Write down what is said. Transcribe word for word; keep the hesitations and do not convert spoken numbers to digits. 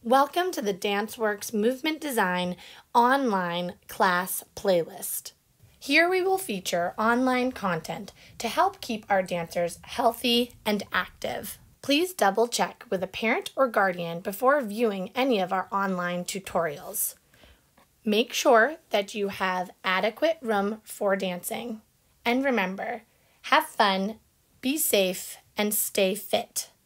Welcome to the Danceworks Movement Design online class playlist. Here we will feature online content to help keep our dancers healthy and active. Please double check with a parent or guardian before viewing any of our online tutorials. Make sure that you have adequate room for dancing. And remember, have fun, be safe, and stay fit.